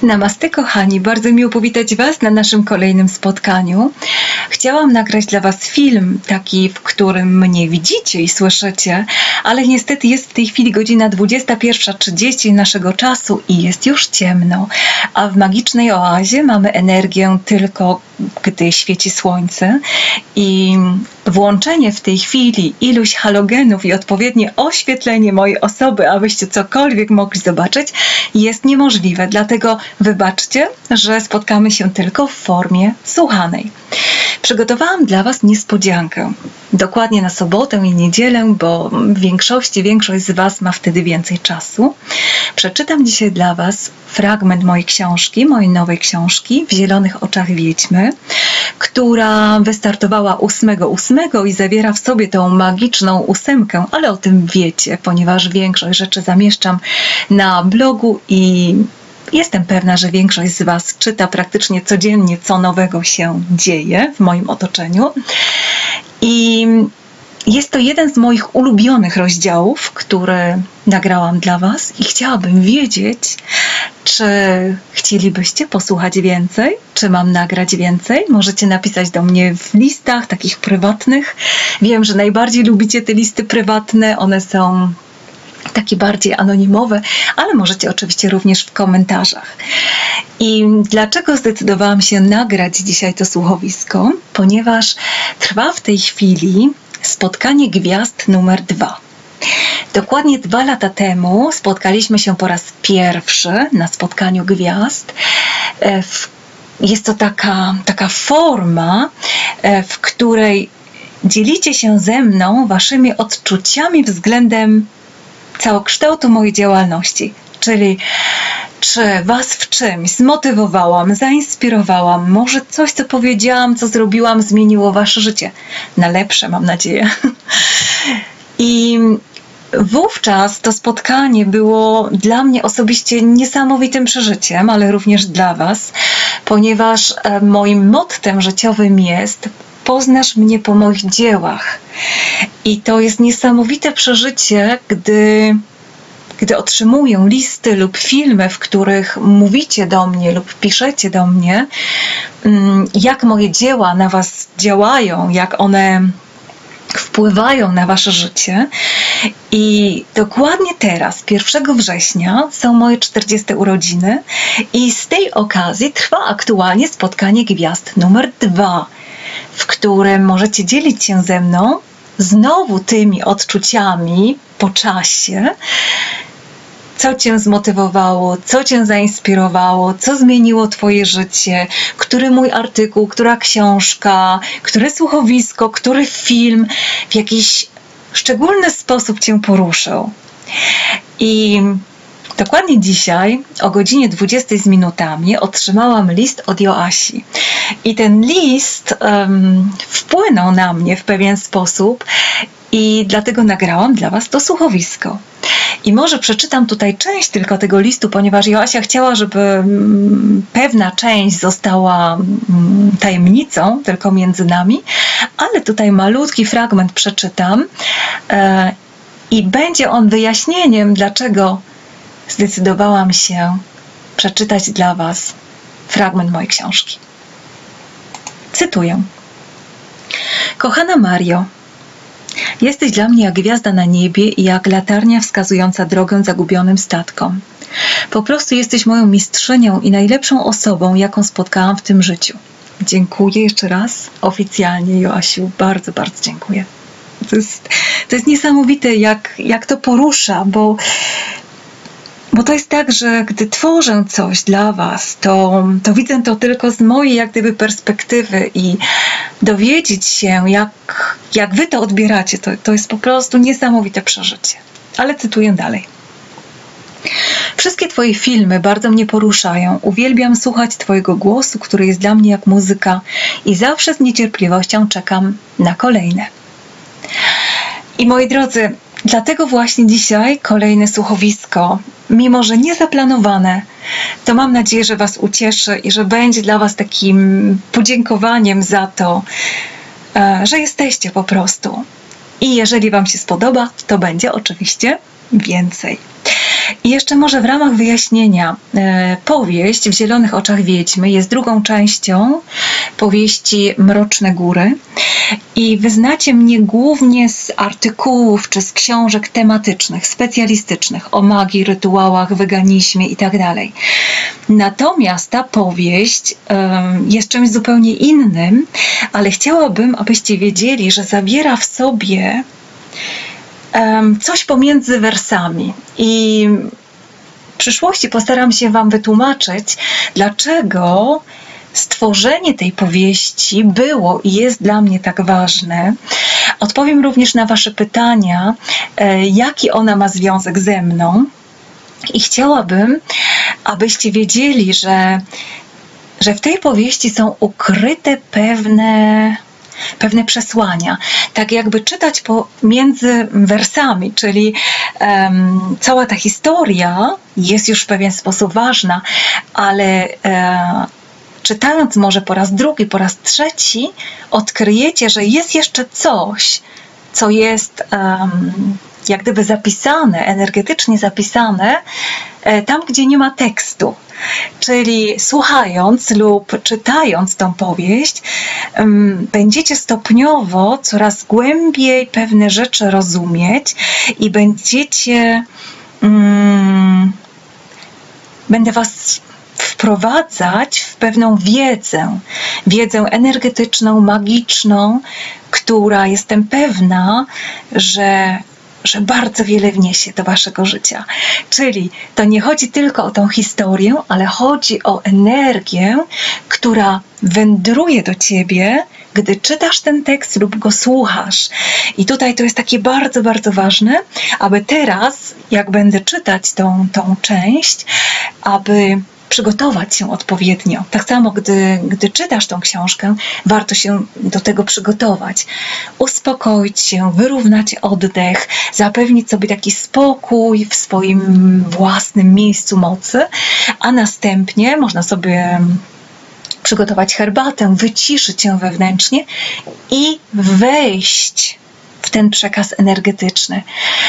Namaste kochani, bardzo miło powitać Was na naszym kolejnym spotkaniu. Chciałam nagrać dla Was film, taki, w którym mnie widzicie i słyszycie, ale niestety jest w tej chwili godzina 21:30 naszego czasu i jest już ciemno, a w magicznej oazie mamy energię tylko gdy świeci słońce i włączenie w tej chwili iluś halogenów i odpowiednie oświetlenie mojej osoby, abyście cokolwiek mogli zobaczyć, jest niemożliwe. Dlatego wybaczcie, że spotkamy się tylko w formie słuchanej. Przygotowałam dla Was niespodziankę. Dokładnie na sobotę i niedzielę, bo większość z Was ma wtedy więcej czasu. Przeczytam dzisiaj dla Was fragment mojej książki, mojej nowej książki W zielonych oczach wiedźmy, która wystartowała 8/8 i zawiera w sobie tą magiczną 8, ale o tym wiecie, ponieważ większość rzeczy zamieszczam na blogu i jestem pewna, że większość z Was czyta praktycznie codziennie, co nowego się dzieje w moim otoczeniu. I jest to jeden z moich ulubionych rozdziałów, który nagrałam dla Was i chciałabym wiedzieć, czy chcielibyście posłuchać więcej, czy mam nagrać więcej. Możecie napisać do mnie w listach takich prywatnych. Wiem, że najbardziej lubicie te listy prywatne, one są takie bardziej anonimowe, ale możecie oczywiście również w komentarzach. I dlaczego zdecydowałam się nagrać dzisiaj to słuchowisko? Ponieważ trwa w tej chwili spotkanie gwiazd numer 2. Dokładnie 2 lata temu spotkaliśmy się po raz pierwszy na spotkaniu gwiazd. Jest to taka forma, w której dzielicie się ze mną waszymi odczuciami względem całokształtu mojej działalności, czyli czy Was w czymś zmotywowałam, zainspirowałam, może coś, co powiedziałam, co zrobiłam, zmieniło Wasze życie na lepsze, mam nadzieję. I wówczas to spotkanie było dla mnie osobiście niesamowitym przeżyciem, ale również dla Was, ponieważ moim mottem życiowym jest: poznasz mnie po moich dziełach. I to jest niesamowite przeżycie, gdy otrzymuję listy lub filmy, w których mówicie do mnie lub piszecie do mnie, jak moje dzieła na Was działają, jak one wpływają na Wasze życie. I dokładnie teraz, 1 września, są moje 40. urodziny i z tej okazji trwa aktualnie spotkanie gwiazd numer 2, w którym możecie dzielić się ze mną znowu tymi odczuciami po czasie, co Cię zmotywowało, co Cię zainspirowało, co zmieniło Twoje życie, który mój artykuł, która książka, które słuchowisko, który film w jakiś szczególny sposób Cię poruszył. I dokładnie dzisiaj o godzinie 20 z minutami otrzymałam list od Joasi. I ten list wpłynął na mnie w pewien sposób i dlatego nagrałam dla Was to słuchowisko. I może przeczytam tutaj część tylko tego listu, ponieważ Joasia chciała, żeby pewna część została tajemnicą tylko między nami, ale tutaj malutki fragment przeczytam i będzie on wyjaśnieniem, dlaczego zdecydowałam się przeczytać dla Was fragment mojej książki. Cytuję. Kochana Mario, jesteś dla mnie jak gwiazda na niebie i jak latarnia wskazująca drogę zagubionym statkom. Po prostu jesteś moją mistrzynią i najlepszą osobą, jaką spotkałam w tym życiu. Dziękuję jeszcze raz oficjalnie, Joasiu. Bardzo, bardzo dziękuję. To jest niesamowite, jak to porusza, bo to jest tak, że gdy tworzę coś dla Was, to widzę to tylko z mojej jak gdyby perspektywy i dowiedzieć się, jak Wy to odbieracie, to jest po prostu niesamowite przeżycie. Ale cytuję dalej. Wszystkie Twoje filmy bardzo mnie poruszają. Uwielbiam słuchać Twojego głosu, który jest dla mnie jak muzyka i zawsze z niecierpliwością czekam na kolejne. I moi drodzy, dlatego właśnie dzisiaj kolejne słuchowisko, mimo że niezaplanowane, to mam nadzieję, że Was ucieszy i że będzie dla Was takim podziękowaniem za to, że jesteście po prostu. I jeżeli Wam się spodoba, to będzie oczywiście więcej. I jeszcze może w ramach wyjaśnienia, powieść W zielonych oczach wiedźmy jest drugą częścią powieści Mroczne Góry i wy znacie mnie głównie z artykułów czy z książek tematycznych, specjalistycznych o magii, rytuałach, weganizmie itd. Natomiast ta powieść jest czymś zupełnie innym, ale chciałabym, abyście wiedzieli, że zawiera w sobie coś pomiędzy wersami i w przyszłości postaram się wam wytłumaczyć, dlaczego stworzenie tej powieści było i jest dla mnie tak ważne. Odpowiem również na wasze pytania, jaki ona ma związek ze mną i chciałabym, abyście wiedzieli, że w tej powieści są ukryte pewne przesłania, tak jakby czytać pomiędzy wersami, czyli cała ta historia jest już w pewien sposób ważna, ale czytając może po raz drugi, po raz trzeci, odkryjecie, że jest jeszcze coś, co jest jak gdyby zapisane, energetycznie zapisane tam, gdzie nie ma tekstu. Czyli słuchając lub czytając tą powieść, będziecie stopniowo coraz głębiej pewne rzeczy rozumieć i będę was wprowadzać w pewną wiedzę energetyczną, magiczną, która jestem pewna, że bardzo wiele wniesie do waszego życia. Czyli to nie chodzi tylko o tą historię, ale chodzi o energię, która wędruje do ciebie, gdy czytasz ten tekst lub go słuchasz. I tutaj to jest takie bardzo, bardzo ważne, aby teraz, jak będę czytać tą część, aby przygotować się odpowiednio. Tak samo, gdy czytasz tą książkę, warto się do tego przygotować. Uspokoić się, wyrównać oddech, zapewnić sobie taki spokój w swoim własnym miejscu mocy, a następnie można sobie przygotować herbatę, wyciszyć się wewnętrznie i wejść w ten przekaz energetyczny.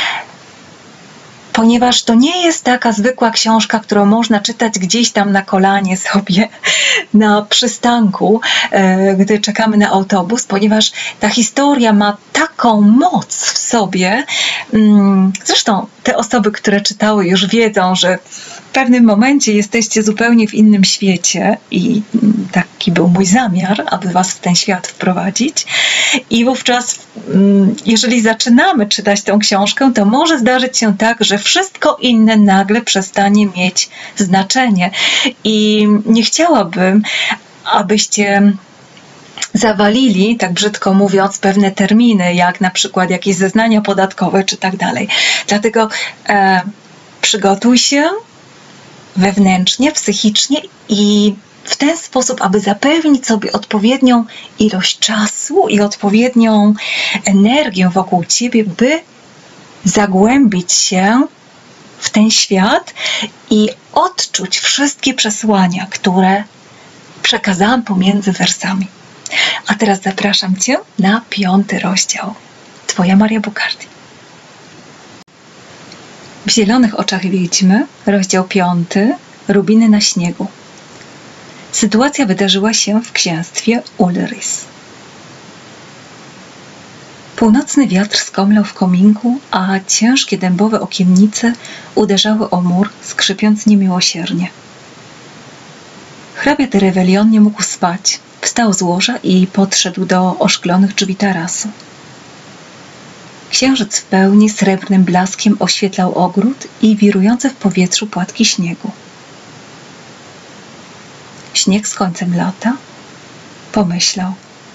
Ponieważ to nie jest taka zwykła książka, którą można czytać gdzieś tam na kolanie sobie na przystanku, gdy czekamy na autobus, ponieważ ta historia ma taką moc w sobie. Zresztą te osoby, które czytały, już wiedzą, że w pewnym momencie jesteście zupełnie w innym świecie i taki był mój zamiar, aby was w ten świat wprowadzić. I wówczas, jeżeli zaczynamy czytać tę książkę, to może zdarzyć się tak, że wszystko inne nagle przestanie mieć znaczenie. I nie chciałabym, abyście zawalili, tak brzydko mówiąc, pewne terminy, jak na przykład jakieś zeznania podatkowe czy tak dalej. Dlatego przygotuj się wewnętrznie, psychicznie i w ten sposób, aby zapewnić sobie odpowiednią ilość czasu i odpowiednią energię wokół ciebie, by zagłębić się w ten świat i odczuć wszystkie przesłania, które przekazałam pomiędzy wersami. A teraz zapraszam cię na 5. rozdział. Twoja Maria Bukardi. W zielonych oczach wiedźmy, rozdział 5, Rubiny na śniegu. Sytuacja wydarzyła się w księstwie Ulrys. Północny wiatr skomlał w kominku, a ciężkie dębowe okiennice uderzały o mur, skrzypiąc niemiłosiernie. Hrabia de Revelion nie mógł spać. Wstał z łoża i podszedł do oszklonych drzwi tarasu. Księżyc w pełni srebrnym blaskiem oświetlał ogród i wirujące w powietrzu płatki śniegu. Śnieg z końcem lata? Pomyślał.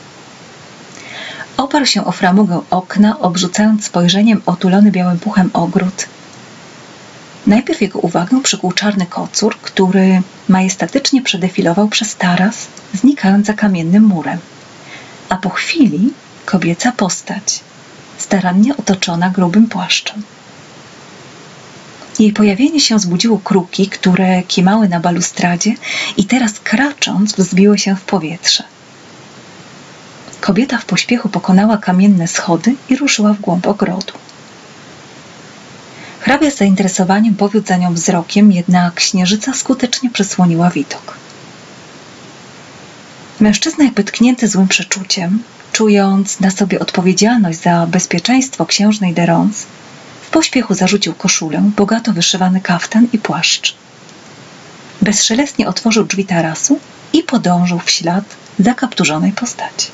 Oparł się o framugę okna, obrzucając spojrzeniem otulony białym puchem ogród. Najpierw jego uwagę przykuł czarny kocur, który majestatycznie przedefilował przez taras, znikając za kamiennym murem. A po chwili kobieca postać, starannie otoczona grubym płaszczem. Jej pojawienie się zbudziło kruki, które kimały na balustradzie i teraz kracząc wzbiły się w powietrze. Kobieta w pośpiechu pokonała kamienne schody i ruszyła w głąb ogrodu. Hrabia z zainteresowaniem powiódł za nią wzrokiem, jednak Śnieżyca skutecznie przysłoniła widok. Mężczyzna, jakby tknięty złym przeczuciem, czując na sobie odpowiedzialność za bezpieczeństwo księżnej de Rons, w pośpiechu zarzucił koszulę, bogato wyszywany kaftan i płaszcz. Bezszelestnie otworzył drzwi tarasu i podążył w ślad zakapturzonej postaci.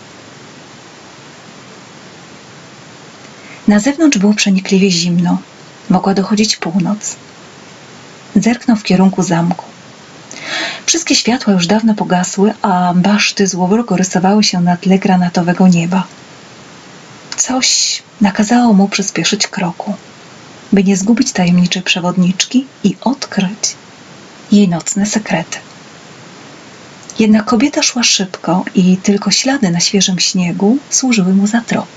Na zewnątrz było przenikliwie zimno. Mogła dochodzić północ. Zerknął w kierunku zamku. Wszystkie światła już dawno pogasły, a baszty złowrogo rysowały się na tle granatowego nieba. Coś nakazało mu przyspieszyć kroku, by nie zgubić tajemniczej przewodniczki i odkryć jej nocne sekrety. Jednak kobieta szła szybko i tylko ślady na świeżym śniegu służyły mu za trop.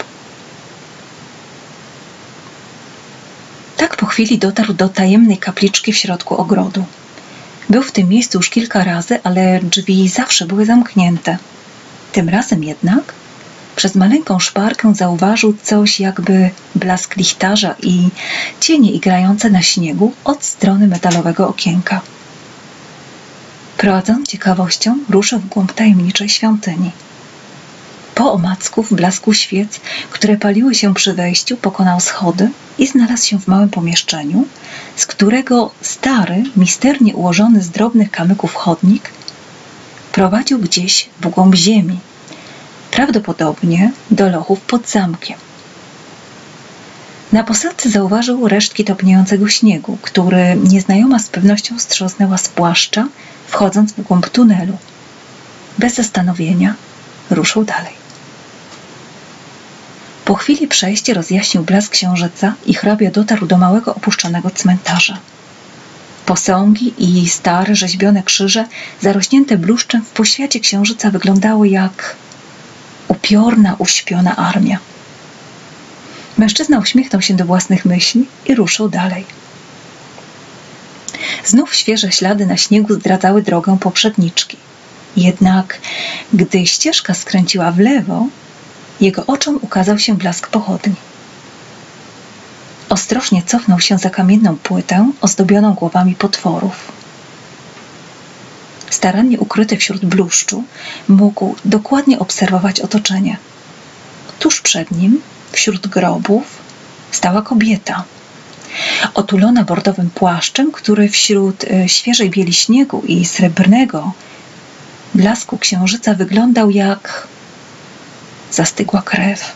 Tak po chwili dotarł do tajemnej kapliczki w środku ogrodu. Był w tym miejscu już kilka razy, ale drzwi zawsze były zamknięte. Tym razem jednak przez maleńką szparkę zauważył coś jakby blask lichtarza i cienie igrające na śniegu od strony metalowego okienka. Prowadzony ciekawością ruszył w głąb tajemniczej świątyni. Po omacku w blasku świec, które paliły się przy wejściu, pokonał schody i znalazł się w małym pomieszczeniu, z którego stary, misternie ułożony z drobnych kamyków chodnik prowadził gdzieś w głąb ziemi, prawdopodobnie do lochów pod zamkiem. Na posadzce zauważył resztki topniejącego śniegu, który nieznajoma z pewnością strząsnęła z płaszcza, wchodząc w głąb tunelu. Bez zastanowienia ruszył dalej. Po chwili przejścia rozjaśnił blask księżyca i hrabia dotarł do małego opuszczonego cmentarza. Posągi i stare rzeźbione krzyże, zarośnięte bluszczem w poświacie księżyca, wyglądały jak upiorna, uśpiona armia. Mężczyzna uśmiechnął się do własnych myśli i ruszył dalej. Znów świeże ślady na śniegu zdradzały drogę poprzedniczki. Jednak gdy ścieżka skręciła w lewo, jego oczom ukazał się blask pochodni. Ostrożnie cofnął się za kamienną płytę ozdobioną głowami potworów. Starannie ukryty wśród bluszczu, mógł dokładnie obserwować otoczenie. Tuż przed nim, wśród grobów, stała kobieta, otulona bordowym płaszczem, który wśród świeżej bieli śniegu i srebrnego blasku księżyca wyglądał jak zastygła krew.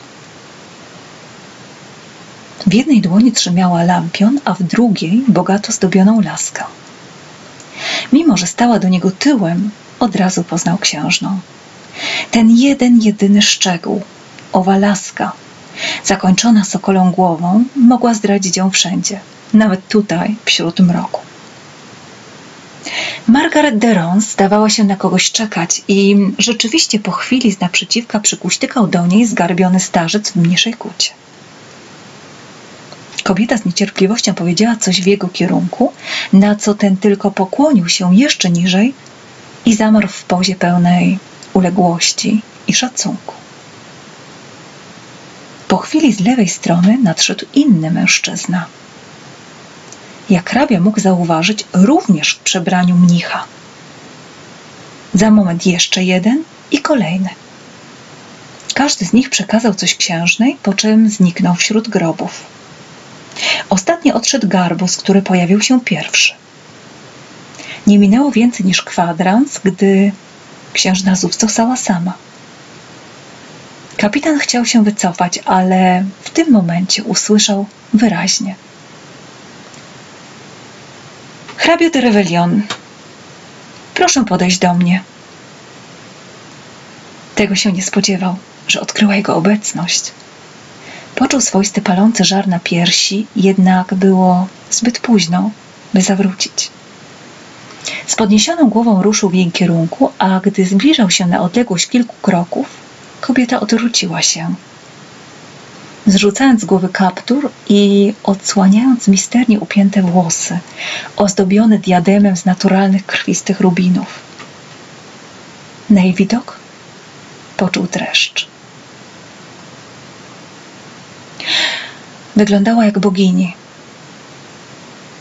W jednej dłoni trzymała lampion, a w drugiej bogato zdobioną laskę. Mimo że stała do niego tyłem, od razu poznał księżną. Ten jeden, jedyny szczegół, owa laska, zakończona sokolą głową, mogła zdradzić ją wszędzie, nawet tutaj, wśród mroku. Margaret de Rons zdawała się na kogoś czekać i rzeczywiście po chwili z naprzeciwka przykuśtykał do niej zgarbiony starzec w mniejszej kucie. Kobieta z niecierpliwością powiedziała coś w jego kierunku, na co ten tylko pokłonił się jeszcze niżej i zamarł w pozie pełnej uległości i szacunku. Po chwili z lewej strony nadszedł inny mężczyzna. Jak hrabia mógł zauważyć, również w przebraniu mnicha. Za moment jeszcze jeden i kolejny. Każdy z nich przekazał coś księżnej, po czym zniknął wśród grobów. Ostatni odszedł garbus, który pojawił się pierwszy. Nie minęło więcej niż kwadrans, gdy księżna znów została sama. Kapitan chciał się wycofać, ale w tym momencie usłyszał wyraźnie: Hrabio de Revelion, proszę podejść do mnie. Tego się nie spodziewał, że odkryła jego obecność. Poczuł swoisty palący żar na piersi, jednak było zbyt późno, by zawrócić. Z podniesioną głową ruszył w jej kierunku, a gdy zbliżał się na odległość kilku kroków, kobieta odwróciła się. Zrzucając z głowy kaptur i odsłaniając misternie upięte włosy, ozdobione diademem z naturalnych krwistych rubinów. Na jej widok poczuł dreszcz. Wyglądała jak bogini.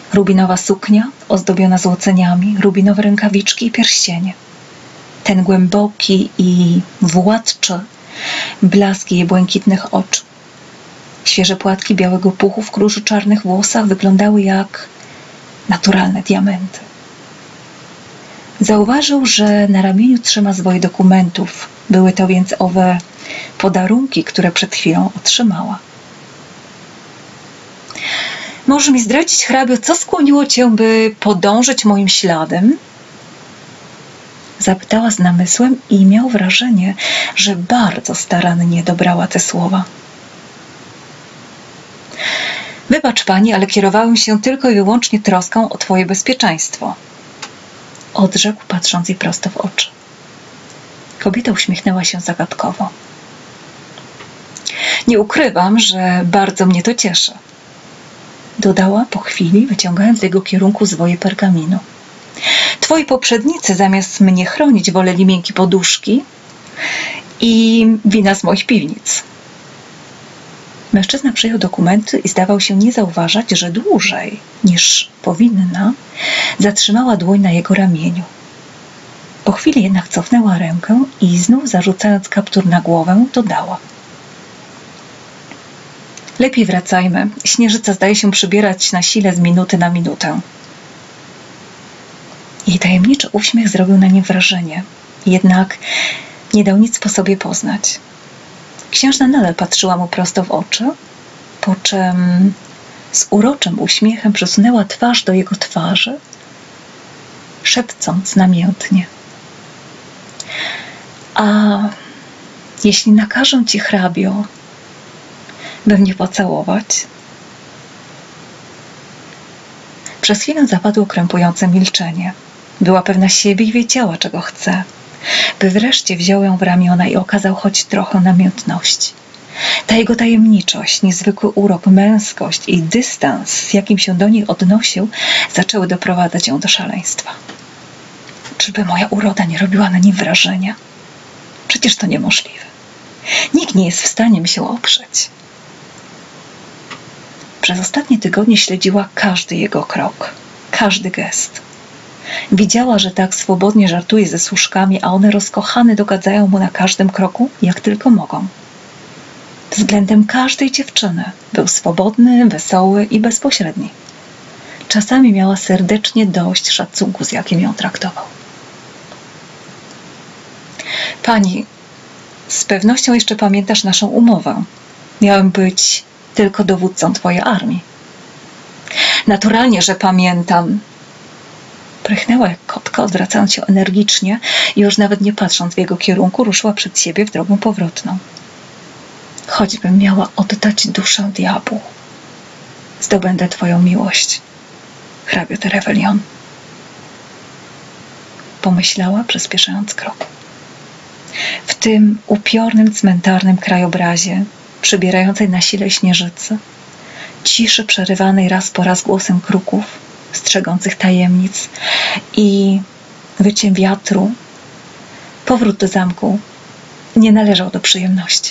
Rubinowa suknia ozdobiona złoceniami, rubinowe rękawiczki i pierścienie. Ten głęboki i władczy blask jej błękitnych oczu. Świeże płatki białego puchu w kruży czarnych włosach wyglądały jak naturalne diamenty. Zauważył, że na ramieniu trzyma zwoje dokumentów. Były to więc owe podarunki, które przed chwilą otrzymała. Możesz mi zdradzić, hrabio, co skłoniło cię, by podążyć moim śladem? Zapytała z namysłem i miał wrażenie, że bardzo starannie dobrała te słowa. Wybacz pani, ale kierowałem się tylko i wyłącznie troską o twoje bezpieczeństwo. Odrzekł, patrząc jej prosto w oczy. Kobieta uśmiechnęła się zagadkowo. Nie ukrywam, że bardzo mnie to cieszy. Dodała po chwili, wyciągając w jego kierunku zwoje pergaminu. Twoi poprzednicy zamiast mnie chronić woleli miękkie poduszki i wina z moich piwnic. Mężczyzna przyjął dokumenty i zdawał się nie zauważać, że dłużej niż powinna zatrzymała dłoń na jego ramieniu. Po chwili jednak cofnęła rękę i znów zarzucając kaptur na głowę, dodała. Lepiej wracajmy. Śnieżyca zdaje się przybierać na sile z minuty na minutę. Jej tajemniczy uśmiech zrobił na nim wrażenie, jednak nie dał nic po sobie poznać. Księżna nadal patrzyła mu prosto w oczy, po czym z uroczym uśmiechem przesunęła twarz do jego twarzy, szepcąc namiętnie. A jeśli nakażę ci, hrabio, by mnie pocałować? Przez chwilę zapadło krępujące milczenie. Była pewna siebie i wiedziała, czego chce. By wreszcie wziął ją w ramiona i okazał choć trochę namiętności. Ta jego tajemniczość, niezwykły urok, męskość i dystans, z jakim się do niej odnosił, zaczęły doprowadzać ją do szaleństwa. Czyżby moja uroda nie robiła na nim wrażenia? Przecież to niemożliwe. Nikt nie jest w stanie mi się oprzeć. Przez ostatnie tygodnie śledziła każdy jego krok, każdy gest. Widziała, że tak swobodnie żartuje ze służkami, a one rozkochane dogadzają mu na każdym kroku, jak tylko mogą. Względem każdej dziewczyny był swobodny, wesoły i bezpośredni. Czasami miała serdecznie dość szacunku, z jakim ją traktował. Pani, z pewnością jeszcze pamiętasz naszą umowę. Miałem być tylko dowódcą twojej armii. Naturalnie, że pamiętam. Prychnęła jak kotka, odwracając się energicznie i już nawet nie patrząc w jego kierunku, ruszyła przed siebie w drogę powrotną. Choćbym miała oddać duszę diabłu, zdobędę twoją miłość, hrabio de Revelion. Pomyślała, przyspieszając krok. W tym upiornym, cmentarnym krajobrazie, przybierającej na sile śnieżycy, ciszy przerywanej raz po raz głosem kruków, strzegących tajemnic i wyciem wiatru, powrót do zamku nie należał do przyjemności.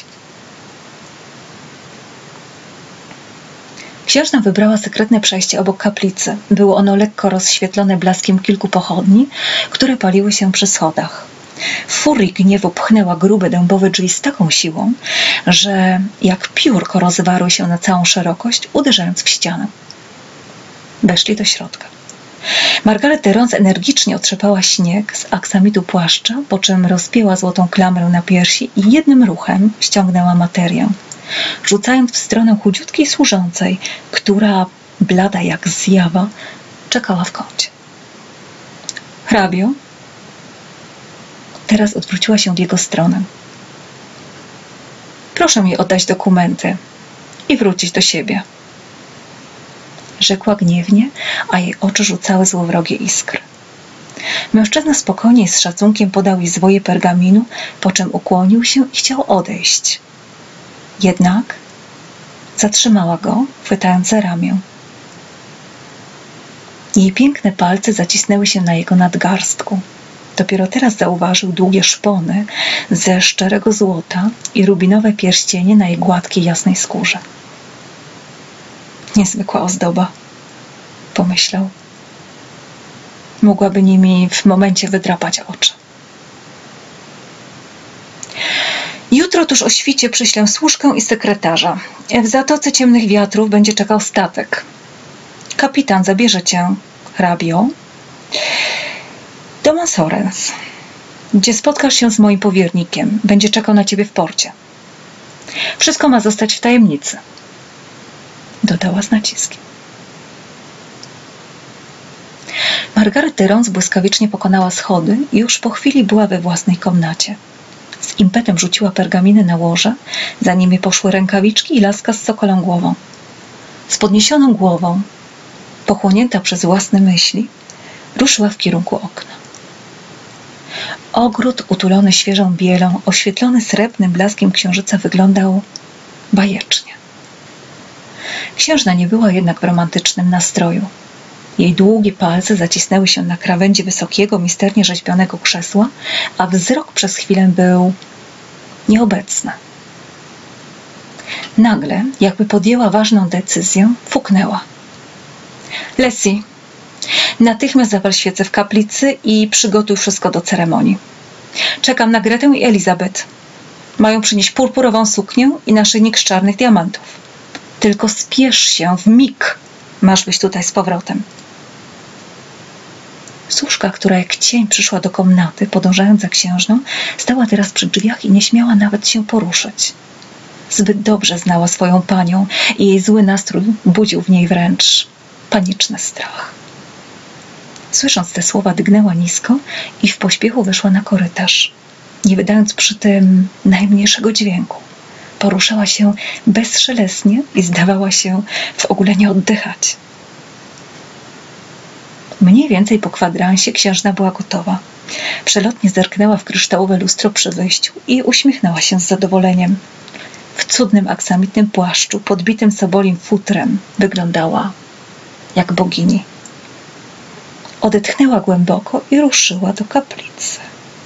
Księżna wybrała sekretne przejście obok kaplicy. Było ono lekko rozświetlone blaskiem kilku pochodni, które paliły się przy schodach. W furii gniewu pchnęła grube dębowe drzwi z taką siłą, że jak piórko rozwarły się na całą szerokość, uderzając w ścianę. Weszli do środka. Margaret de Rons energicznie otrzepała śnieg z aksamitu płaszcza, po czym rozpięła złotą klamrę na piersi i jednym ruchem ściągnęła materię, rzucając w stronę chudziutkiej służącej, która, blada jak zjawa, czekała w kącie. Hrabio? Teraz odwróciła się w jego stronę. Proszę mi oddać dokumenty i wrócić do siebie. Rzekła gniewnie, a jej oczy rzucały złowrogie iskry. Mężczyzna spokojnie i z szacunkiem podał jej zwoje pergaminu, po czym ukłonił się i chciał odejść. Jednak zatrzymała go, chwytając za ramię. Jej piękne palce zacisnęły się na jego nadgarstku. Dopiero teraz zauważył długie szpony ze szczerego złota i rubinowe pierścienie na jej gładkiej, jasnej skórze. Niezwykła ozdoba. pomyślał. Mogłaby nimi w momencie wydrapać oczy. Jutro tuż o świcie przyślę służkę i sekretarza. W Zatoce Ciemnych Wiatrów będzie czekał statek. Kapitan zabierze cię, hrabio, do Mansorens, gdzie spotkasz się z moim powiernikiem. Będzie czekał na ciebie w porcie. Wszystko ma zostać w tajemnicy, dodała z naciskiem. Margaret de Rons błyskawicznie pokonała schody i już po chwili była we własnej komnacie. Z impetem rzuciła pergaminy na łoże, za nimi poszły rękawiczki i laska z sokolą głową. Z podniesioną głową, pochłonięta przez własne myśli, ruszyła w kierunku okna. Ogród utulony świeżą bielą, oświetlony srebrnym blaskiem księżyca, wyglądał bajecznie. Księżna nie była jednak w romantycznym nastroju. Jej długie palce zacisnęły się na krawędzi wysokiego, misternie rzeźbionego krzesła, a wzrok przez chwilę był nieobecny. Nagle, jakby podjęła ważną decyzję, fuknęła. Leslie, natychmiast zapal świecę w kaplicy i przygotuj wszystko do ceremonii. Czekam na Gretę i Elizabeth. Mają przynieść purpurową suknię i naszyjnik z czarnych diamentów. Tylko spiesz się, w mig masz być tutaj z powrotem. Służka, która jak cień przyszła do komnaty, podążając za księżną, stała teraz przy drzwiach i nie śmiała nawet się poruszyć. Zbyt dobrze znała swoją panią i jej zły nastrój budził w niej wręcz paniczny strach. Słysząc te słowa, dygnęła nisko i w pośpiechu wyszła na korytarz, nie wydając przy tym najmniejszego dźwięku. Poruszała się bezszelestnie i zdawała się w ogóle nie oddychać. Mniej więcej po kwadransie księżna była gotowa. Przelotnie zerknęła w kryształowe lustro przy wyjściu i uśmiechnęła się z zadowoleniem. W cudnym aksamitnym płaszczu, podbitym sobolim futrem, wyglądała jak bogini. Odetchnęła głęboko i ruszyła do kaplicy.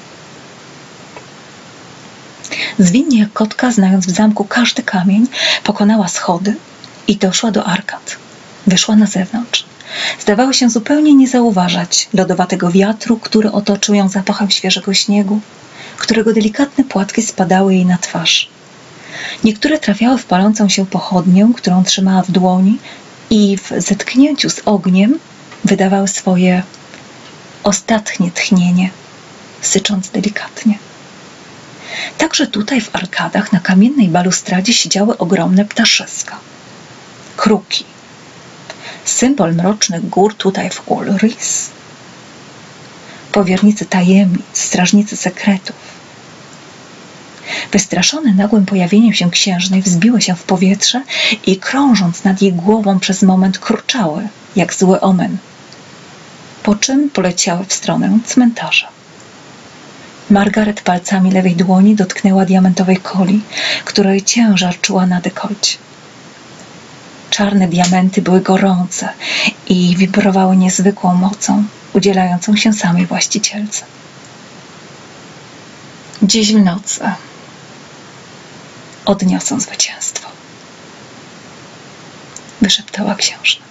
Zwinnie jak kotka, znając w zamku każdy kamień, pokonała schody i doszła do arkad. Wyszła na zewnątrz. Zdawała się zupełnie nie zauważać lodowatego wiatru, który otoczył ją zapachem świeżego śniegu, którego delikatne płatki spadały jej na twarz. Niektóre trafiały w palącą się pochodnię, którą trzymała w dłoni i w zetknięciu z ogniem wydawały swoje ostatnie tchnienie, sycząc delikatnie. Także tutaj w arkadach na kamiennej balustradzie siedziały ogromne ptaszyska. Kruki. Symbol mrocznych gór tutaj w Ulris. Powiernicy tajemnic, strażnicy sekretów. Wystraszone nagłym pojawieniem się księżnej, wzbiły się w powietrze i krążąc nad jej głową przez moment kruczały, jak zły omen. Po czym poleciały w stronę cmentarza. Margaret palcami lewej dłoni dotknęła diamentowej koli, której ciężar czuła na dekolcie. Czarne diamenty były gorące i wibrowały niezwykłą mocą, udzielającą się samej właścicielce. Dziś w nocy odniosą zwycięstwo, wyszeptała księżna.